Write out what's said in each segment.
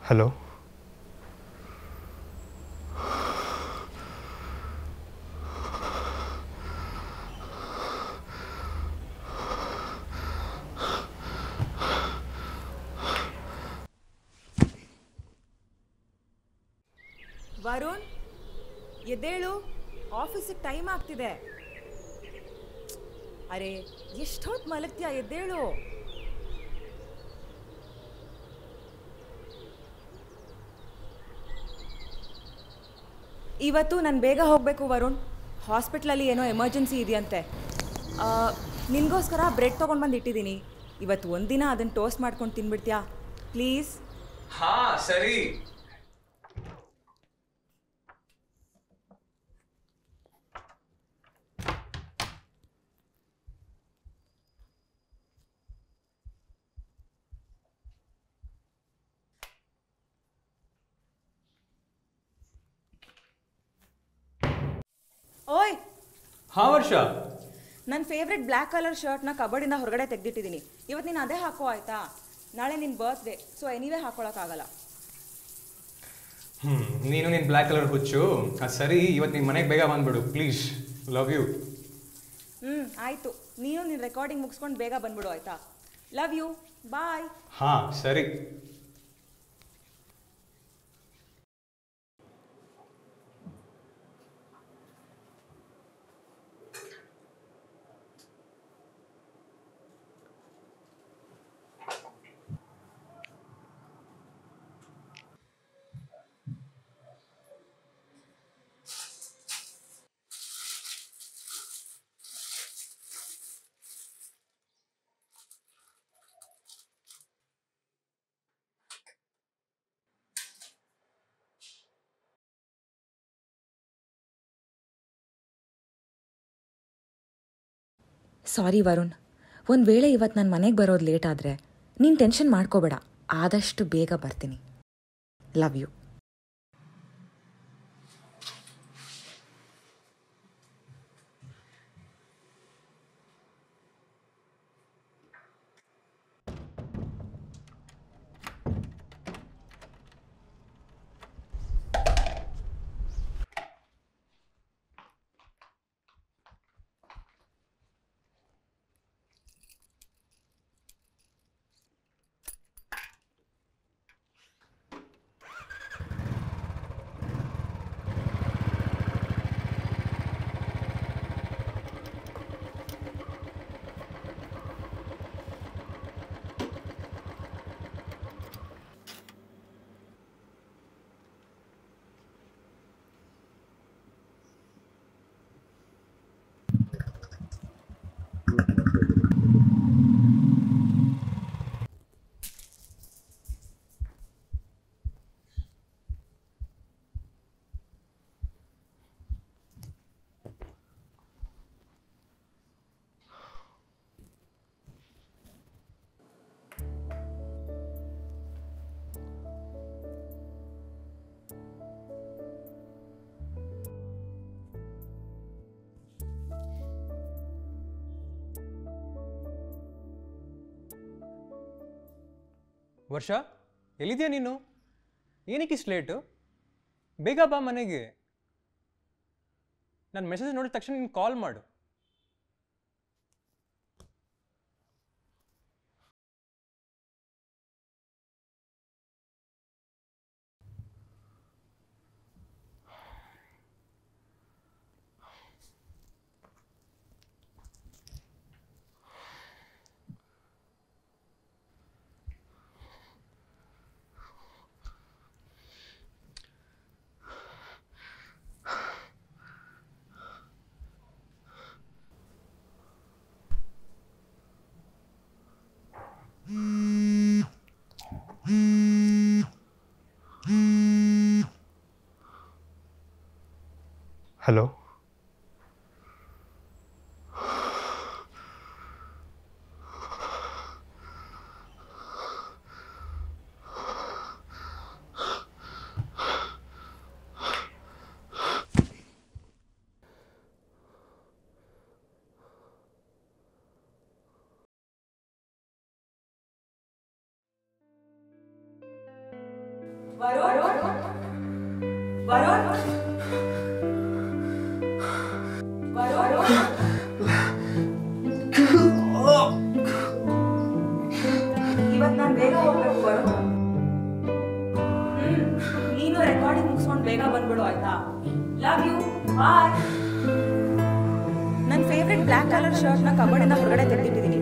Hello. Varun, ಎದ್ದೇಳು. ಆಫೀಸಿಗೆ time ಆಗ್ತಿದೆ. ಅರೆ, ಎಷ್ಟೊತ್ತು ಮಲಗ್ತೀಯಾ? ಎದ್ದೇಳು. ಇವತ್ತು ನಾನು ಬೇಗ ಹೋಗಬೇಕು ವರುಣ್. ಹಾಸ್ಪಿಟ್ಲಲ್ಲಿ ಏನೋ ಎಮರ್ಜೆನ್ಸಿ ಇದೆಯಂತೆ. ನಿನಗೋಸ್ಕರ ಬ್ರೆಡ್ ತೊಗೊಂಡು ಬಂದು ಇಟ್ಟಿದ್ದೀನಿ. ಇವತ್ತು ಒಂದಿನ ಅದನ್ನು ಟೋಸ್ಟ್ ಮಾಡ್ಕೊಂಡು ತಿನ್ಬಿಡ್ತೀಯಾ ಪ್ಲೀಸ್? ಹಾ ಸರಿ. ಓಯ್. ಹಾ ವರ್ಷ. ನನ್ನ ಫೇವ್ರೆಟ್ ಬ್ಲ್ಯಾಕ್ ಕಲರ್ ಶರ್ಟ್ನ ಕಬರ್ಡಿಂದ ಹೊರಗಡೆ ತೆಗೆದಿಟ್ಟಿದ್ದೀನಿ. ಇವತ್ತು ನೀನು ಅದೇ ಹಾಕೋ ಆಯಿತಾ? ನಾಳೆ ನಿನ್ನ ಬರ್ತ್ಡೇ, ಸೊ ಎನಿವೇ ಹಾಕ್ಕೊಳಕ್ಕಾಗಲ್ಲ. ನೀನು ನಿನ್ನ ಬ್ಲ್ಯಾಕ್ ಕಲರ್ ಹುಚ್ಚು. ಸರಿ, ಇವತ್ತು ನಿನ್ನ ಮನೆಗೆ ಬೇಗ ಬಂದ್ಬಿಡು ಪ್ಲೀಸ್. Love you. ಆಯಿತು. ನೀನು ನಿನ್ನ ರೆಕಾರ್ಡಿಂಗ್ ಮುಗಿಸ್ಕೊಂಡು ಬೇಗ ಬಂದ್ಬಿಡು ಆಯಿತಾ? Love you. ಬಾಯ್. ಹಾಂ ಸರಿ. ಸಾರಿ ವರುಣ್, ಒಂದು ವೇಳೆ ಇವತ್ತು ನನ್ನ ಮನೆಗೆ ಬರೋದು ಲೇಟ್ ಆದರೆ ನೀನು ಟೆನ್ಷನ್ ಮಾಡ್ಕೋಬೇಡ. ಆದಷ್ಟು ಬೇಗ ಬರ್ತೀನಿ. Love you. ವರ್ಷ, ಎಲ್ಲಿದೆಯಾ ನೀನು? ಏನಕ್ಕೆ ಇಷ್ಟು ಲೇಟು? ಬೇಗ ಬಾ ಮನೆಗೆ. ನನ್ನ ಮೆಸೇಜ್ ನೋಡಿದ ತಕ್ಷಣ ನೀನು ಕಾಲ್ ಮಾಡು. ಹಲೋ. ಇವತ್ತು ನಾನು ಬೇಗ ಹೋಗ್ಬೇಕು ವರುಣ್. ನೀನು ರೆಕಾರ್ಡಿಂಗ್ ಮುಗಿಸ್ಕೊಂಡು ಬೇಗ ಬಂದ್ಬಿಡು ಆಯ್ತಾ? Love you, bye. ನನ್ನ ಫೇವ್ರೆಟ್ ಬ್ಲ್ಯಾಕ್ ಕಲರ್ ಶರ್ಟ್ನ ಕಬೋರ್ಡಿಂದ ಹೊರಗಡೆ ತೆಗೆದಿಟ್ಟಿದ್ದೀನಿ.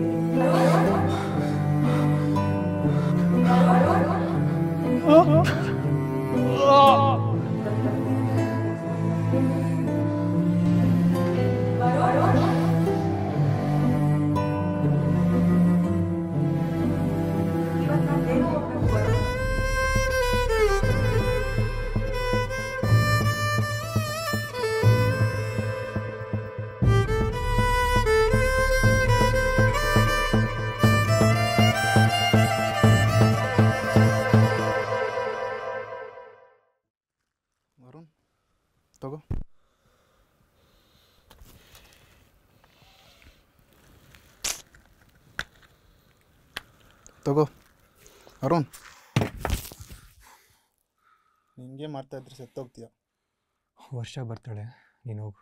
ವರುಣ್ ತಗೋ. ತಗೋ ಅರುಣ್, ನಿಂಗೆ ಮಾಡ್ತಾ ಇದ್ರೆ ಸತ್ತೋಗ್ತೀಯ. ವರ್ಷ ಬರ್ತಾಳೆ, ನೀನು ಹೋಗು.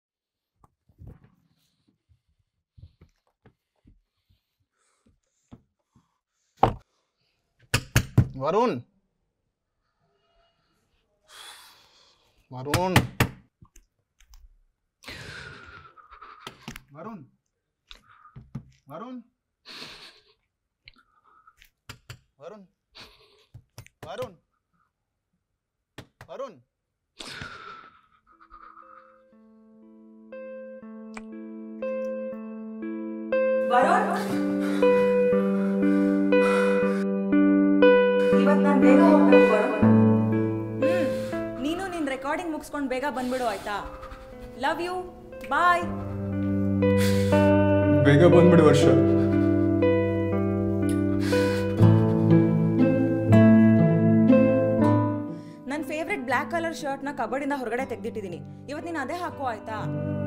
ವರುಣ್, ವರುಣ್, ವರುಣ್, ವರುಣ್, ವರುಣ್, ವರುಣ್, ವರುಣ್. ಇವತ್ತು ನಾನು ಬೇಗ ಹೋಗ್ಬೇಕು ವರುಣ್. ನೀನು ನಿನ್ನ ರೆಕಾರ್ಡಿಂಗ್ ಮುಗಿಸ್ಕೊಂಡು ಬೇಗ ಬಂದ್ಬಿಡು ಆಯ್ತಾ? Love you, bye. ಬೇಗ ಬಂದ್ಬಿಡು ವರ್ಷ. ನನ್ನ ಫೇವ್ರೆಟ್ ಬ್ಲ್ಯಾಕ್ ಕಲರ್ ಶರ್ಟ್ನ ಕಬೋರ್ಡಿಂದ ಹೊರಗಡೆ ತೆಗೆದಿಟ್ಟಿದ್ದೀನಿ. ಇವತ್ತು ನೀನು ಅದೇ ಹಾಕೋ ಆಯ್ತಾ?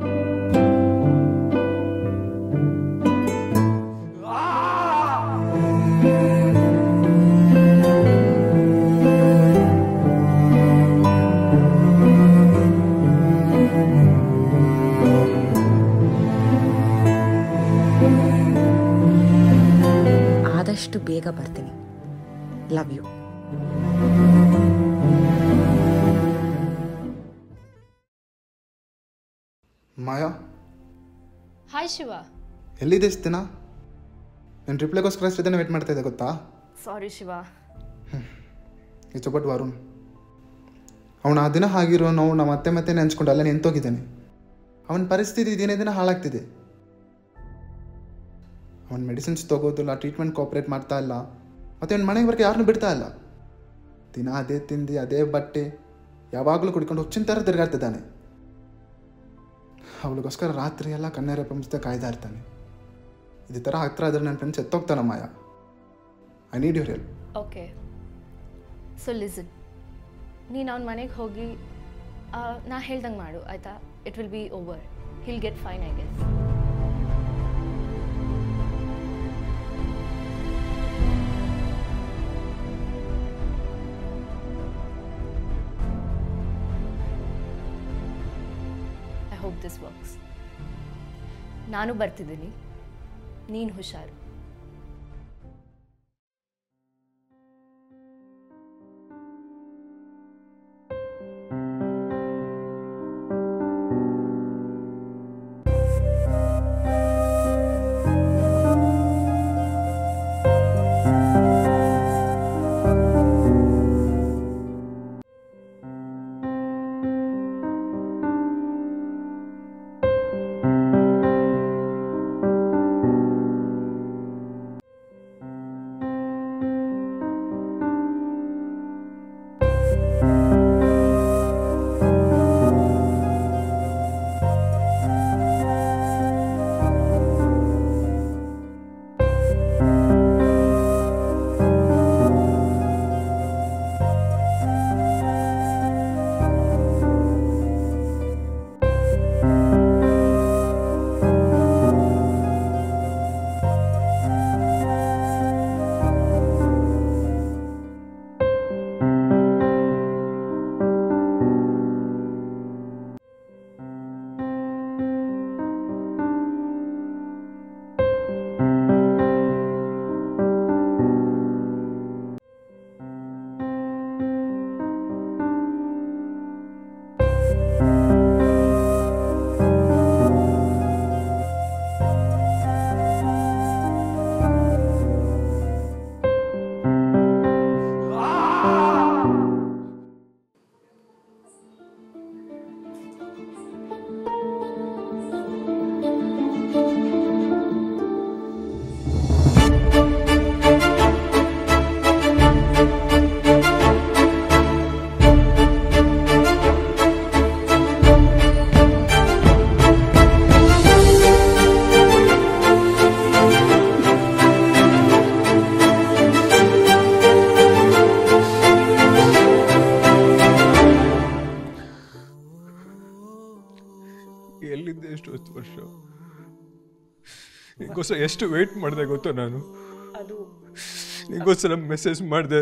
ಆದಷ್ಟು ಬೇಗ ಬರ್ತೀನಿ. Love you. Maya, hi Shiva. ಎಲ್ಲಿದೆ ಇಷ್ಟು ದಿನ? ನನ್ನ ರಿಪ್ಲೈಗೋಸ್ಕರ ಎಷ್ಟು ದಿನ ವೇಟ್ ಮಾಡ್ತಾ ಇದ್ದೆ ಗೊತ್ತಾ? Sorry Shiva. It's about Varun. ಅವನು ಆ ದಿನ ಆಗಿರೋ ನಾವು ಮತ್ತೆ ನೆನೆಸ್ಕೊಂಡು ಅಲ್ಲೇ ನಿಂತೋಗಿದ್ದೇನೆ. ಅವನ ಪರಿಸ್ಥಿತಿ ದಿನೇ ದಿನ ಹಾಳಾಗ್ತಿದೆ. ಅವನ ಮೆಡಿಸಿನ್ಸ್ ತೊಗೋದಿಲ್ಲ, ಟ್ರೀಟ್ಮೆಂಟ್ ಕೋಆಪ್ರೇಟ್ ಮಾಡ್ತಾ ಇಲ್ಲ, ಮತ್ತು ಅವ್ನ ಮನೆಗೆ ಬರೋಕ್ಕೆ ಯಾರನ್ನೂ ಬಿಡ್ತಾ ಇಲ್ಲ. ದಿನ ಅದೇ ತಿಂದು ಅದೇ ಬಟ್ಟೆ, ಯಾವಾಗಲೂ ಕುಡ್ಕೊಂಡು ಹುಚ್ಚಿನ ಥರ ತಿರುಗಾಡ್ತಿದ್ದಾನೆ. ಅವಳಿಗೋಸ್ಕರ ರಾತ್ರಿ ಎಲ್ಲ ಕಣ್ಣೇರೆ ಪಂಪಿಸ್ದೆ ಕಾಯ್ತಾ ಇರ್ತಾನೆ. ಇದೇ ಥರ ಆಗ್ತಾ ಇದ್ರೆ ನನ್ನ ಫ್ರೆಂಡ್ಸ್ ಎತ್ತೋಗ್ತಾನ. Maya, I need your help. Okay, so listen. ನೀನು ಅವ್ನ ಮನೆಗೆ ಹೋಗಿ ನಾ ಹೇಳ್ದಂಗೆ ಮಾಡು ಆಯಿತಾ? It will be over. He'll get fine, I guess. I hope this works. ನಾನು ಬರ್ತಿದ್ದೀನಿ, ನೀನು ಹುಷಾರು. ನಿಗೋಸ್ಕರ ಎಷ್ಟು ವೆಯ್ಟ್ ಮಾಡಿದೆ ಗೊತ್ತೋ ನಾನು. ಅದು ನಿಗೋಸ್ಕರ ಮೆಸೇಜ್ ಮಾಡಿದೆ,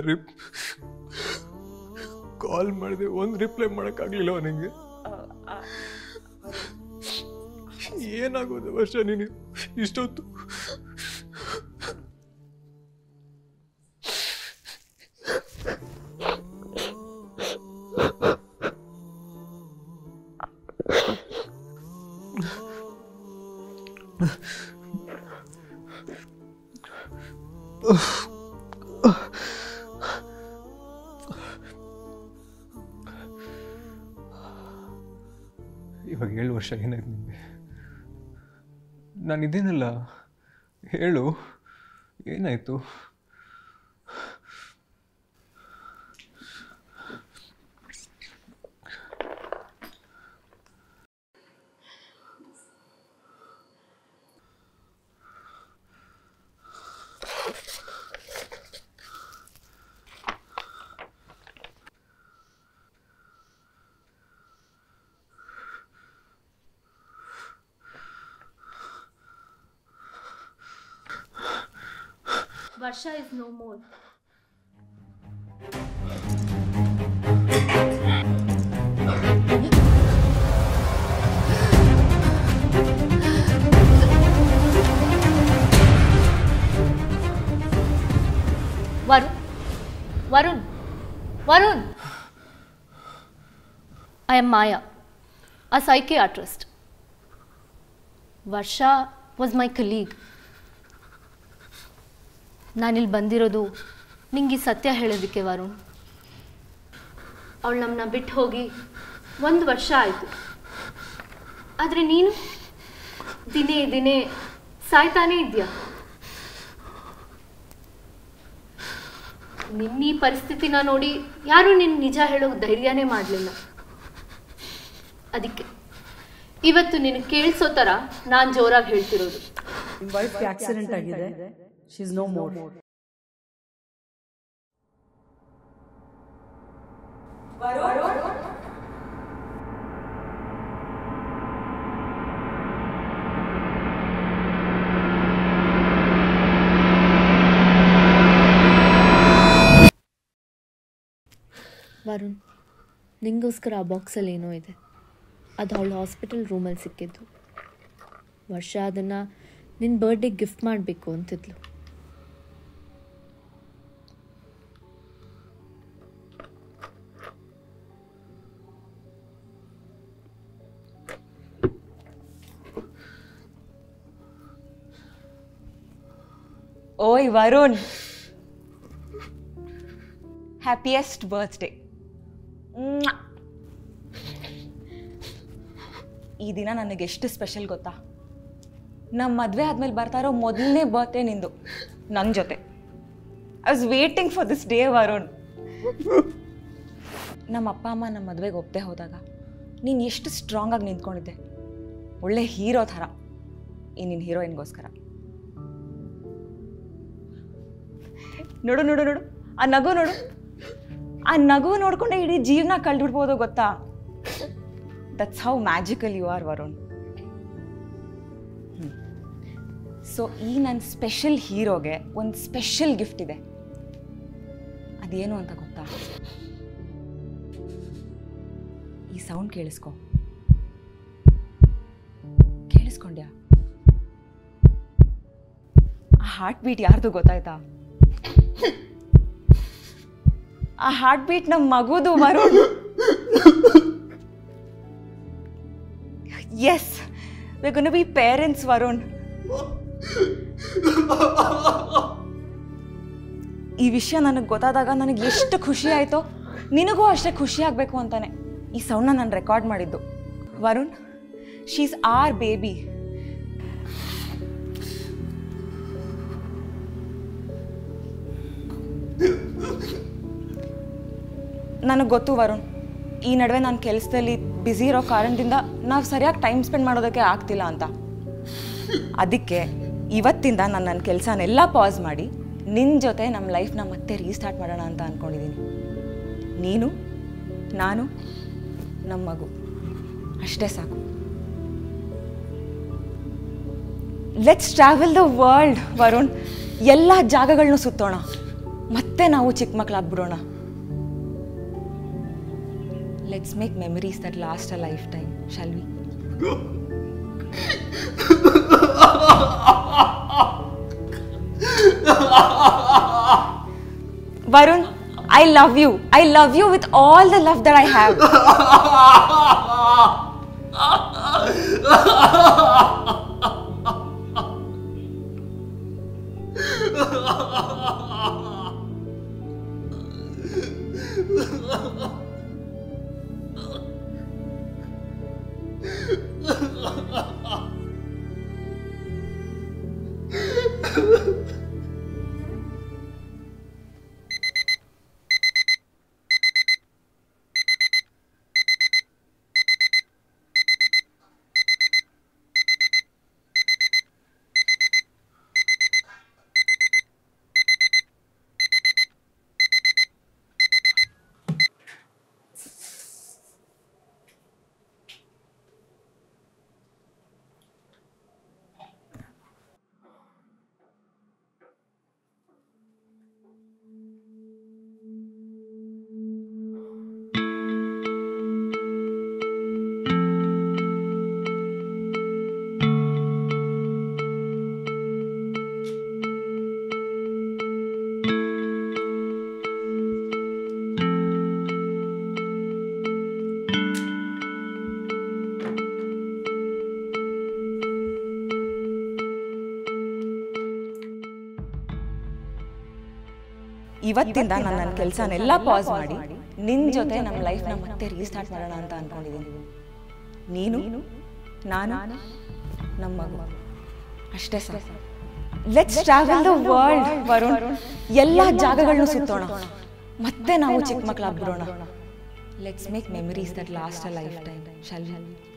ಕಾಲ್ ಮಾಡಿದೆ, ಒಂದು ರಿಪ್ಲೈ ಮಾಡೋಕ್ಕಾಗಲಿಲ್ಲ ನಿಂಗೆ. ಏನಾಗೋದು ವರ್ಷ ನೀನು ಇಷ್ಟೊತ್ತು? ಇವಾಗ 7 ವರ್ಷ ಏನಾಯ್ತು ನಿಮಗೆ? ನಾನಿದ್ದೇನಲ್ಲ, ಹೇಳು ಏನಾಯಿತು? Varsha is no more. Varun. I am Maya, a psychiatrist. Varsha was my colleague. ನಾನಿಲ್ಲಿ ಬಂದಿರೋದು ನಿಂಗೆ ಸತ್ಯ ಹೇಳೋದಕ್ಕೆ ವರುಣ್. ಅವಳು ನಮ್ಮನ್ನ ಬಿಟ್ಟು ಹೋಗಿ 1 ವರ್ಷ ಆಯಿತು. ಆದರೆ ನೀನು ದಿನೇ ಸಾಯ್ತಾನೇ ಇದೆಯಾ. ನಿನ್ನ ಈ ಪರಿಸ್ಥಿತಿನ ನೋಡಿ ಯಾರೂ ನಿನ್ನ ನಿಜ ಹೇಳೋಕೆ ಧೈರ್ಯನೇ ಮಾಡಲಿಲ್ಲ. ಅದಕ್ಕೆ ಇವತ್ತು ನಿನಗೆ ಕೇಳಿಸೋ ಥರ ನಾನು ಜೋರಾಗಿ ಹೇಳ್ತಿರೋದು. ನಿಮ್ಮ ವೈಫ್ಗೆ ಆಕ್ಸಿಡೆಂಟ್ ಆಗಿದೆ. She is no more. Varun, ನಿಂಗೋಸ್ಕರ ಆ ಬಾಕ್ಸಲ್ಲಿ ಏನೋ ಇದೆ. ಅದು ಅವಳು ಹಾಸ್ಪಿಟಲ್ ರೂಮಲ್ಲಿ ಸಿಕ್ಕಿದ್ದು. ವರ್ಷ ಅದನ್ನು ನಿನ್ನ ಬರ್ಡೇ ಗಿಫ್ಟ್ ಮಾಡಬೇಕು ಅಂತಿದ್ಲು. ಓಯ್ ವರುಣ್, ಹ್ಯಾಪಿಯೆಸ್ಟ್ ಬರ್ತ್ಡೇ. ಈ ದಿನ ನನಗೆ ಎಷ್ಟು ಸ್ಪೆಷಲ್ ಗೊತ್ತಾ? ನಮ್ಮ ಮದುವೆ ಆದಮೇಲೆ ಬರ್ತಾ ಇರೋ ಮೊದಲನೇ ಬರ್ತ್ಡೇ ನಿಂದು ನನ್ನ ಜೊತೆ. I was waiting for this day Varun. ನಮ್ಮ ಅಪ್ಪ ಅಮ್ಮ ನಮ್ಮ ಮದುವೆಗೆ ಒಪ್ಪದೆ ಹೋದಾಗ ನೀನು ಎಷ್ಟು ಸ್ಟ್ರಾಂಗಾಗಿ ನಿಂತ್ಕೊಂಡಿದ್ದೆ. ಒಳ್ಳೆ ಹೀರೋ ಥರ ಈ ನಿನ್ನ ಹೀರೋಯಿನ್ಗೋಸ್ಕರ. ನೋಡು ನೋಡು ನೋಡು, ಆ ನಗು ನೋಡು. ಆ ನಗು ನೋಡ್ಕೊಂಡೆ ಇಡೀ ಜೀವನ ಕಳೆದ್ಬಿಡ್ಬೋದು ಗೊತ್ತಾ? That's how magical you are Varun. So ಈ ನನ್ನ ಸ್ಪೆಷಲ್ ಹೀರೋಗೆ ಒಂದು ಸ್ಪೆಷಲ್ ಗಿಫ್ಟ್ ಇದೆ. ಅದೇನು ಅಂತ ಗೊತ್ತಾ? ಈ ಸೌಂಡ್ ಕೇಳಿಸ್ಕೊ. ಕೇಳಿಸ್ಕೊಂಡ್ಯಾ? ಆ ಹಾರ್ಟ್ ಬೀಟ್ ಯಾರ್ದು ಗೊತ್ತಾಯ್ತಾ? ಆ ಹಾರ್ಟ್ ಬೀಟ್ ನಮ್ಮ ಮಗುದು Varun. Yes, we're going to be parents Varun. ಈ ವಿಷಯ ನನಗೆ ಗೊತ್ತಾದಾಗ ನನಗೆ ಎಷ್ಟು ಖುಷಿ ಆಯಿತೋ ನಿನಗೂ ಅಷ್ಟೇ ಖುಷಿ ಆಗಬೇಕು ಅಂತಾನೆ ಈ ಸೌಂಡ್ನ ನಾನು ರೆಕಾರ್ಡ್ ಮಾಡಿದ್ದು. Varun, she is our baby. ನನಗೆ ಗೊತ್ತು ವರುಣ್, ಈ ನಡುವೆ ನಾನು ಕೆಲಸದಲ್ಲಿ ಬ್ಯುಸಿ ಇರೋ ಕಾರಣದಿಂದ ನಾವು ಸರಿಯಾಗಿ ಟೈಮ್ ಸ್ಪೆಂಡ್ ಮಾಡೋದಕ್ಕೆ ಆಗ್ತಿಲ್ಲ ಅಂತ. ಅದಕ್ಕೆ ಇವತ್ತಿಂದ ನಾನು ನನ್ನ ಕೆಲಸನೆಲ್ಲ ಪಾಸ್ ಮಾಡಿ ನಿನ್ನ ಜೊತೆ ನಮ್ಮ ಲೈಫ್ನ ಮತ್ತೆ ರೀಸ್ಟಾರ್ಟ್ ಮಾಡೋಣ ಅಂತ ಅಂದ್ಕೊಂಡಿದ್ದೀನಿ. ನೀನು, ನಾನು, ನಮ್ಮ ಮಗು, ಅಷ್ಟೇ ಸಾಕು. Let's travel the world Varun. ಎಲ್ಲ ಜಾಗಗಳನ್ನೂ ಸುತ್ತೋಣ, ಮತ್ತೆ ನಾವು ಚಿಕ್ಕ ಮಕ್ಕಳಾಗ್ಬಿಡೋಣ. Let's make memories that last a lifetime, shall we? Varun, I love you. I love you with all the love that I have. ಇವತ್ತಿಂದ ನಾನು ನನ್ನ ಕೆಲಸನೆಲ್ಲ ಪಾಸ್ ಮಾಡಿ ನಿನ್ನ ಜೊತೆ ನಮ್ಮ ಲೈಫ್ನ ಮತ್ತೆ ರೀಸ್ಟಾರ್ಟ್ ಮಾಡೋಣ ಅಂತ ಅನ್ಕೊಂಡಿದ್ದೀನಿ. ನೀನು, ನಾನು, ನಮ್ಮ ಮಗು, ಅಷ್ಟೇ ಸರ್. Let's travel the world Varun. ಎಲ್ಲ ಜಾಗಗಳನ್ನೂ ಸುತ್ತೋಣ, ಮತ್ತೆ ನಾವು ಚಿಕ್ಕ ಮಕ್ಕಳಾಗ್ಬಿಡೋಣ. Let's make memories that last a lifetime, shall V?